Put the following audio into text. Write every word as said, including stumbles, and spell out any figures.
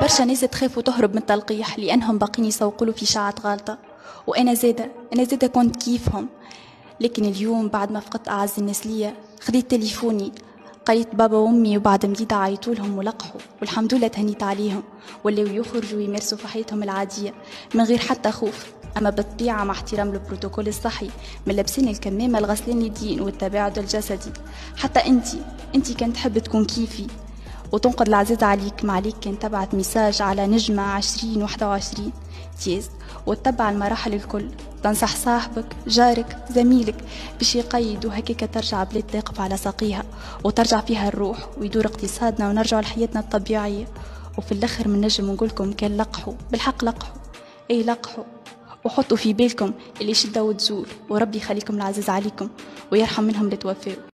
برشا ناس تخاف وتهرب من التلقيح لأنهم باقين يسوقوا في شاعة غالطة، وأنا زادة أنا زادة كنت كيفهم. لكن اليوم بعد ما فقدت أعز الناس ليا خديت تليفوني، قريت بابا وأمي وبعد مديدة عيطولهم ولقحوا، والحمد لله تهنيت عليهم ولاو يخرجوا ويمارسوا في حياتهم العادية من غير حتى خوف. أما بالطبيعة مع احترام البروتوكول الصحي، من لابسين الكمامة الغسلين اليدين والتباعد الجسدي. حتى أنتي أنتي كان تحب تكون كيفي وتنقد العزيز عليك، ما عليك كان تبعت ميساج على نجمة عشرين واحدة وعشرين تيز وتتبع المراحل الكل، تنصح صاحبك جارك زميلك باش يقيد، وهكاك ترجع بلاد تقف على ساقيها وترجع فيها الروح ويدور اقتصادنا ونرجع لحياتنا الطبيعية. وفي الاخر من نجم نقولكم كان لقحوا بالحق، لقحوا اي لقحوا، وحطوا في بالكم اللي شدة وتزول، وربي يخليكم العزيز عليكم ويرحم منهم اللي توفوا.